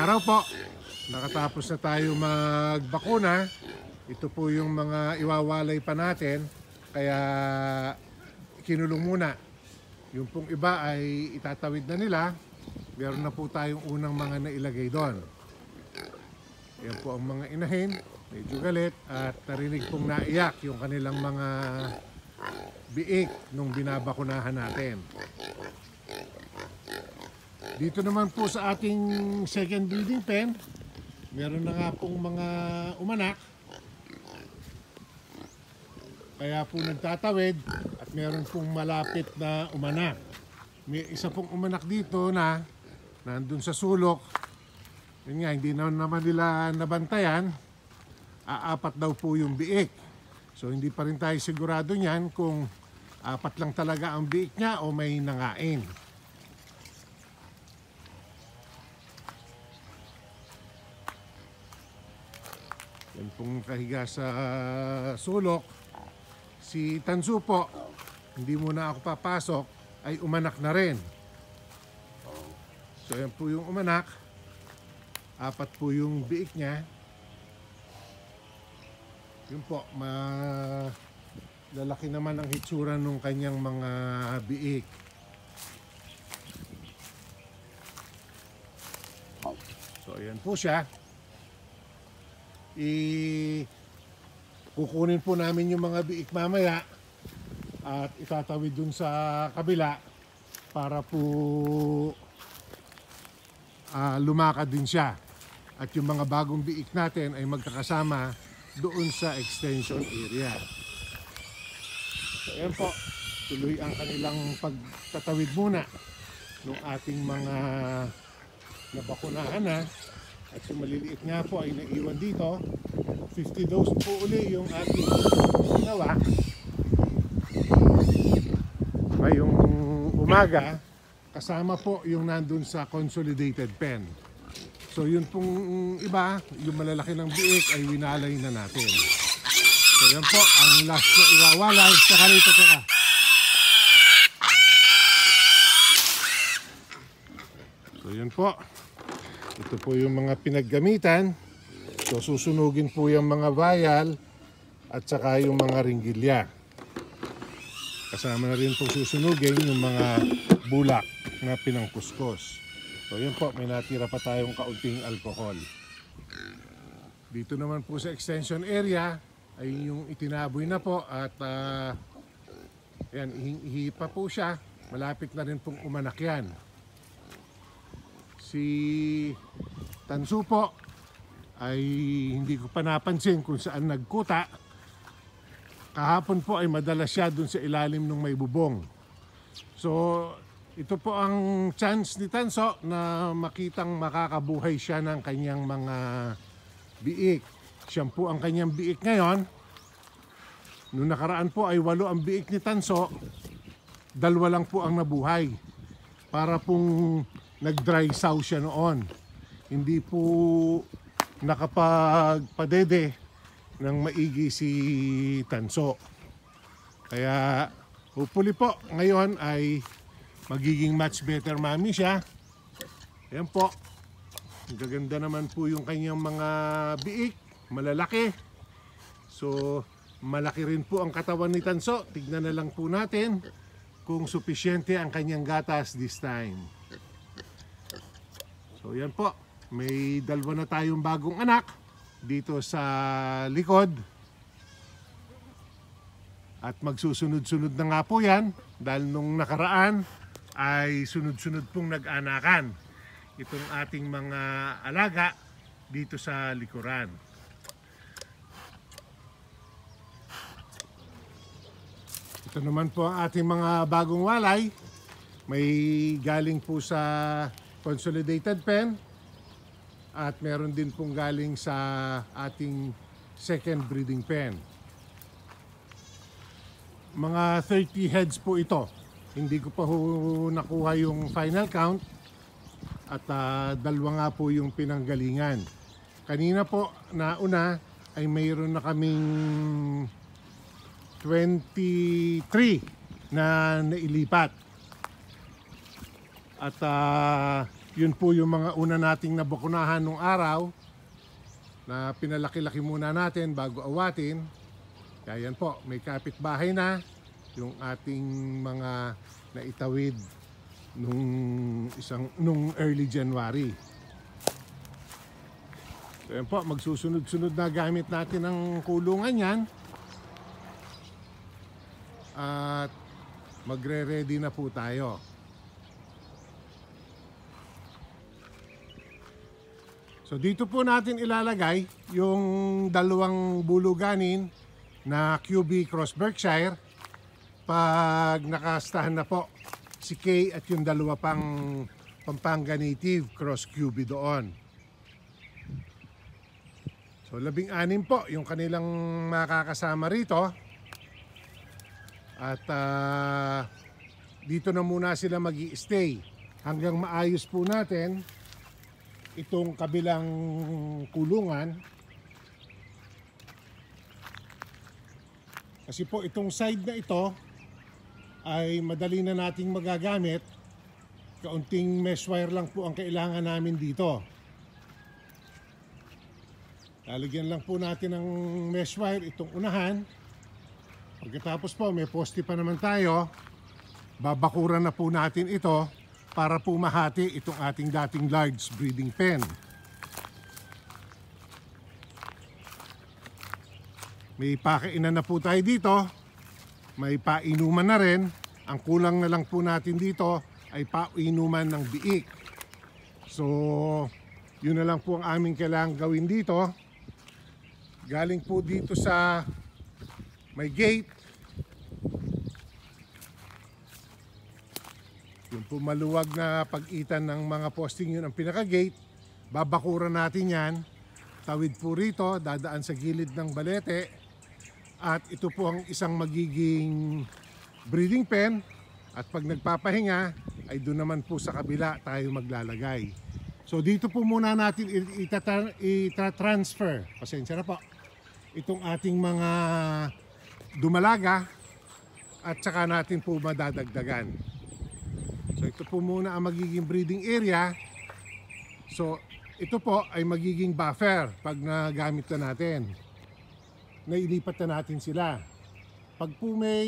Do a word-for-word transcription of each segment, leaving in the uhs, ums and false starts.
araw po. Nakatapos na tayo magbakuna. Ito po yung mga iwawalay pa natin. Kaya kinulong muna. Yung pong iba ay itatawid na nila. Meron na po tayong unang mga nailagay doon. Yan po ang mga inahin. Medyo galit. At narinig pong naiyak yung kanilang mga biik nung binabakunahan natin. Dito naman po sa ating second breeding pen, meron na nga pong mga umanak. Kaya po nagtatawid at meron pong malapit na umanak. May isa pong umanak dito na nandun sa sulok. Yun nga, hindi na naman nila nabantayan. Aapat daw po yung biik. So hindi pa rin tayo sigurado niyan kung apat lang talaga ang biik niya o may nangain. Yan pong kahiga sa sulok. Si Tansu po, hindi muna ako papasok, ay umanak na rin. So yan po yung umanak. Apat po yung biik niya. Yun po, malalaki naman ang hitsura ng kanyang mga biik. So ayan po siya. I kukunin po namin yung mga biik mamaya at itatawid dun sa kabila para po uh, lumakad din siya. At yung mga bagong biik natin ay magkakasama doon sa extension area. So ayan po, tuloy ang kanilang pagtatawid muna ng ating mga nabakunahan na. At yung maliliit nga po ay naiwan dito. fifty dose po uli yung ating ginawa. Ngayong umaga, kasama po yung nandun sa consolidated pen. So yun pong iba, yung malalaki ng biik ay winalay na natin. So yan po, ang last na iwawalay. Saka rito, saka. So yun po. Ito po yung mga pinaggamitan. So susunugin po yung mga vial at saka yung mga ringgilya. Kasama na rin po susunugin yung mga bulak na pinangkuskus. So yun po, may natira pa tayong kaunting alcohol. Dito naman po sa extension area ay yung itinaboy na po at uh, yan, ihi pa po siya. Malapit na rin pong umanak yan. Si Tansu po ay hindi ko pa napansin kung saan nagkuta. Kahapon po ay madalas siya dun sa ilalim ng may bubong. So ito po ang chance ni Tanso na makitang makakabuhay siya ng kanyang mga biik. Siya po ang kanyang biik ngayon. Noong nakaraan po ay walo ang biik ni Tanso. Dalawa lang po ang nabuhay. Para pong nag-dry sow siya noon. Hindi po nakapagpadede ng maigi si Tanso. Kaya hopefully po ngayon ay magiging much better mami siya. Ayan po. Gaganda naman po yung kanyang mga biik. Malalaki. So malaki rin po ang katawan ni Tanso. Tignan na lang po natin kung supisyente ang kanyang gatas this time. So yan po, may dalawa na tayong bagong anak dito sa likod. At magsusunod-sunod na nga po yan dahil nung nakaraan ay sunod-sunod pong nag-anakan itong ating mga alaga dito sa likuran. Ito naman po ang ating mga bagong walay. May galing po sa consolidated pen at meron din pong galing sa ating second breeding pen. Mga thirty heads po ito. Hindi ko pa ho nakuha yung final count at uh, dalawa nga po yung pinanggalingan. Kanina po nauna ay mayroon na kaming twenty-three na nailipat. At uh, Yun po yung mga una nating nabakunahan nung araw na pinalaki-laki muna natin bago awatin. Kaya yan po, may kapitbahay na yung ating mga naitawid nung isang nung early January. So yan po, magsusunod-sunod na gamit natin ang kulungan yan. At magre-ready na po tayo. So dito po natin ilalagay yung dalawang buluganin na Q B Cross Berkshire pag nakastahan na po si Kay at yung dalawa pang Pampanga Native Cross Q B doon. So labing anim po yung kanilang makakasama rito. At uh, dito na muna sila mag-i-stay hanggang maayos po natin itong kabilang kulungan. Kasi po itong side na ito ay madali na nating magagamit. Kaunting mesh wire lang po ang kailangan namin dito. Lalagyan lang po natin ng mesh wire itong unahan. Pagkatapos po may poste pa naman tayo. Babakuran na po natin ito para po mahati itong ating dating large breeding pen. May pakainan na po tayo dito. May painuman na rin. Ang kulang na lang po natin dito ay painuman ng biik. So, yun na lang po ang aming kailangang gawin dito. Galing po dito sa may gate. Yung po maluwag na pag-itan ng mga posting, yun ang pinaka-gate. Babakuran natin yan. Tawid po rito, dadaan sa gilid ng balete. At ito po ang isang magiging breeding pen. At pag nagpapahinga, ay doon naman po sa kabila tayo maglalagay. So dito po muna natin ita-transfer. Pasensya na po. Itong ating mga dumalaga at saka natin po madadagdagan. So ito po muna ang magiging breeding area. So ito po ay magiging buffer pag nagamit na natin. Nailipat na natin sila. Pag po may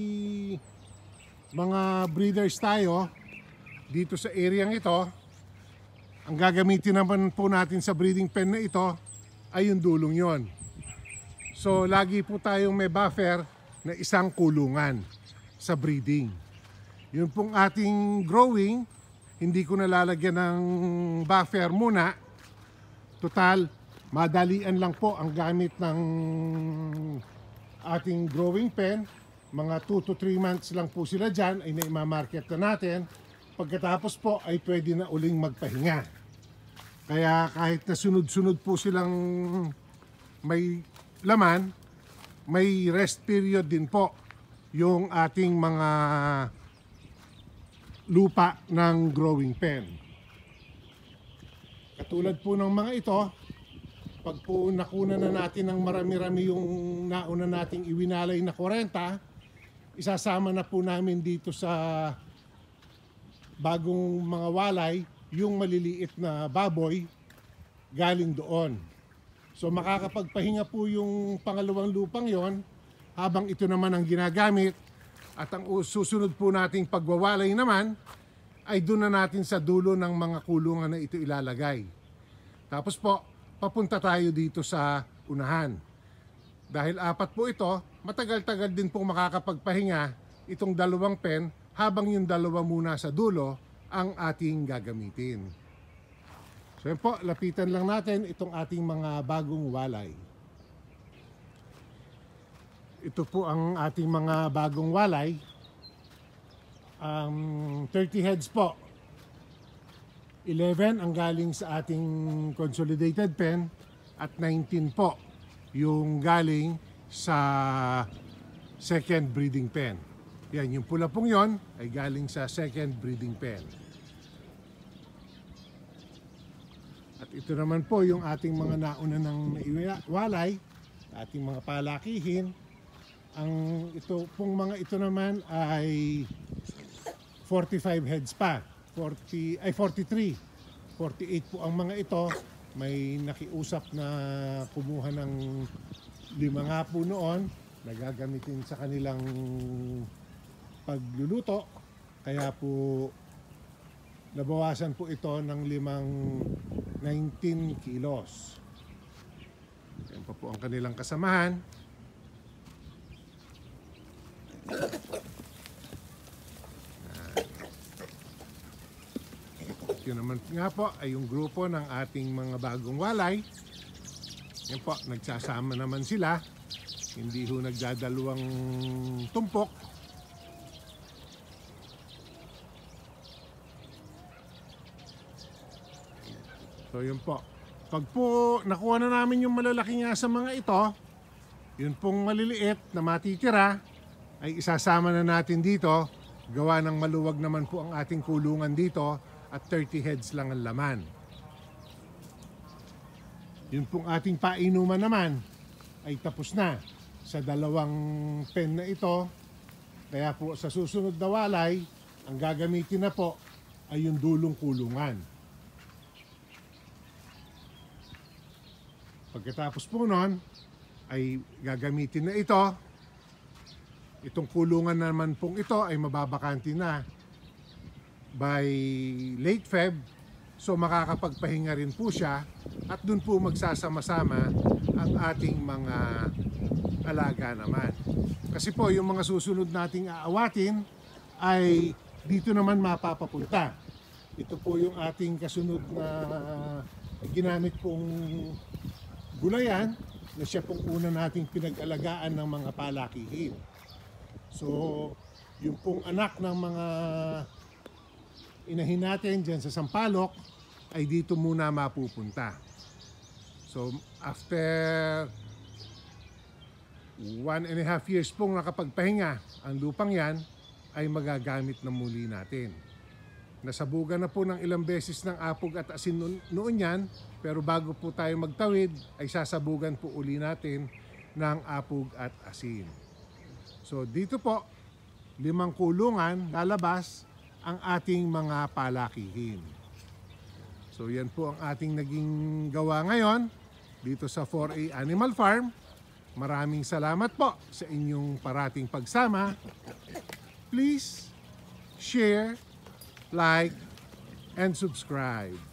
mga breeders tayo dito sa area ito, ang gagamitin naman po natin sa breeding pen na ito ay yung dulong yon. So lagi po tayong may buffer na isang kulungan sa breeding. Yun pong ating growing, hindi ko nalalagyan ng buffer muna. Total, madalian lang po ang gamit ng ating growing pen. Mga two to three months lang po sila dyan ay naimamarket na natin. Pagkatapos po ay pwede na uling magpahinga. Kaya kahit na sunod-sunod po silang may laman, may rest period din po yung ating mga lupa ng growing pen. Katulad po ng mga ito, pag po nakuna na natin ng marami-rami yung nauna nating iwinalay na forty, isasama na po namin dito sa bagong mga walay yung maliliit na baboy galing doon. So makakapagpahinga po yung pangalawang lupang yon habang ito naman ang ginagamit. At ang susunod po nating pagwawalay naman ay doon na natin sa dulo ng mga kulungan na ito ilalagay. Tapos po, papunta tayo dito sa unahan. Dahil apat po ito, matagal-tagal din pong makakapagpahinga itong dalawang pen habang yung dalawa muna sa dulo ang ating gagamitin. So yun po, lapitan lang natin itong ating mga bagong walay. Ito po ang ating mga bagong walay. Um, thirty heads po. eleven ang galing sa ating consolidated pen at nineteen po yung galing sa second breeding pen. Yan, yung pula pong yon ay galing sa second breeding pen. At ito naman po yung ating mga nauna ng walay, ating mga palakihin. Ang ito pong mga ito naman ay forty-five heads pa. forty ay forty-three forty-eight po ang mga ito. May nakiusap na kumuha ng lima nga po noon na gagamitin sa kanilang pagluluto. Kaya po nabawasan po ito ng limang nineteen kilos. Yan pa po ang kanilang kasamahan. Yun naman nga po ay yung grupo ng ating mga bagong walay. Yan po, nagsasama naman sila. Hindi ho nagdadalawang tumpok. So yun po. Pag po nakuha na namin yung malalaki nga sa mga ito, yun pong maliliit na matitira ay isasama na natin dito. Gawa ng maluwag naman po ang ating kulungan dito at thirty heads lang ang laman. Yun pong ating painuman naman ay tapos na sa dalawang pen na ito. Kaya po sa susunod na walay, ang gagamitin na po ay yung dulong kulungan. Pagkatapos po nun, ay gagamitin na ito. Itong kulungan naman pong ito ay mababakanti na by late Feb. So makakapagpahinga rin po siya at dun po magsasama-sama ang ating mga alaga naman. Kasi po yung mga susunod nating aawatin ay dito naman mapapapunta. Ito po yung ating kasunod na ginamit pong gulayan na siya pong una nating pinag-alagaan ng mga palakihin. So yung pong anak ng mga inahin natin dyan sa Sampaloc ay dito muna mapupunta. So after one and a half years pong nakapagpahinga ang lupang yan ay magagamit na muli natin. Nasabugan na po ng ilang beses ng apog at asin noon, noon yan, pero bago po tayo magtawid ay sasabugan po uli natin ng apog at asin. So dito po, limang kulungan lalabas ang ating mga palakihin. So yan po ang ating naging gawa ngayon dito sa four A Animal Farm. Maraming salamat po sa inyong parating pagsama. Please share, like, and subscribe.